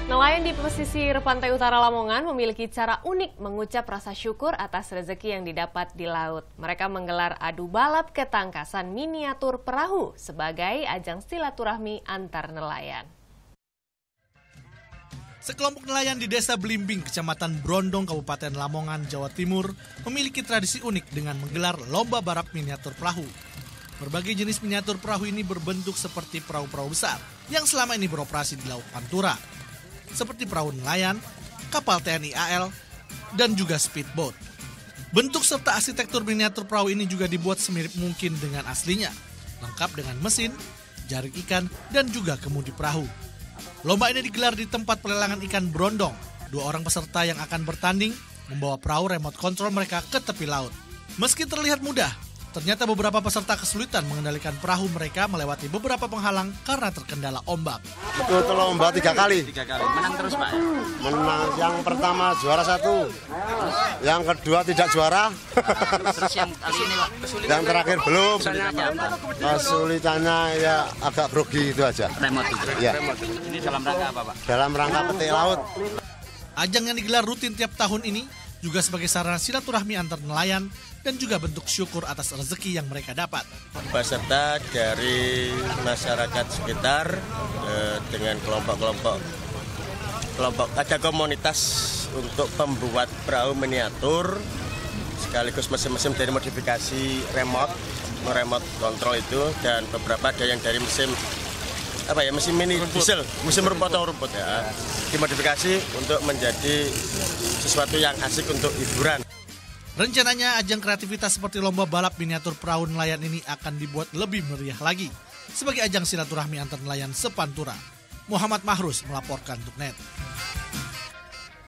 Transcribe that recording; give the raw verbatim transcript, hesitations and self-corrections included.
Nelayan di pesisir pantai utara Lamongan memiliki cara unik mengucap rasa syukur atas rezeki yang didapat di laut. Mereka menggelar adu balap ketangkasan miniatur perahu sebagai ajang silaturahmi antar nelayan. Sekelompok nelayan di Desa Belimbing, Kecamatan Brondong, Kabupaten Lamongan, Jawa Timur, memiliki tradisi unik dengan menggelar lomba balap miniatur perahu. Berbagai jenis miniatur perahu ini berbentuk seperti perahu-perahu besar yang selama ini beroperasi di Laut Pantura, seperti perahu nelayan, kapal T N I A L, dan juga speedboat. Bentuk serta arsitektur miniatur perahu ini juga dibuat semirip mungkin dengan aslinya, lengkap dengan mesin, jaring ikan, dan juga kemudi perahu. Lomba ini digelar di tempat pelelangan ikan Brondong. Dua orang peserta yang akan bertanding membawa perahu remote control mereka ke tepi laut. Meski terlihat mudah, ternyata beberapa peserta kesulitan mengendalikan perahu mereka melewati beberapa penghalang karena terkendala ombak. Ikut lomba tiga kali. Tiga kali. Menang terus, Pak? Menang. Yang pertama juara satu. Yang kedua tidak juara. Terus yang kali ini, Pak? Kesulitan. Yang terakhir belum. Kesulitannya apa? Kesulitannya ya agak grogi itu aja. Remote itu. Ya. Ini dalam rangka apa, Pak? Dalam rangka petik laut. Ajang yang digelar rutin tiap tahun ini juga sebagai sarana silaturahmi antar nelayan dan juga bentuk syukur atas rezeki yang mereka dapat. Peserta dari masyarakat sekitar eh, dengan kelompok-kelompok kelompok ada komunitas untuk pembuat perahu miniatur sekaligus mesin-mesin dari modifikasi remote, remote control itu, dan beberapa ada yang dari mesin apa ya mesin mini rumput. Diesel, mesin rumput atau rumput ya, dimodifikasi untuk menjadi sesuatu yang asik untuk hiburan. Rencananya ajang kreativitas seperti lomba balap miniatur perahu nelayan ini akan dibuat lebih meriah lagi sebagai ajang silaturahmi antar nelayan sepantura. Muhammad Mahrus melaporkan untuk Net.